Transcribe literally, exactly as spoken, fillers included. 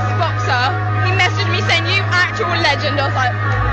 ex-boxer. He messaged me saying, "You actual legend." I was like,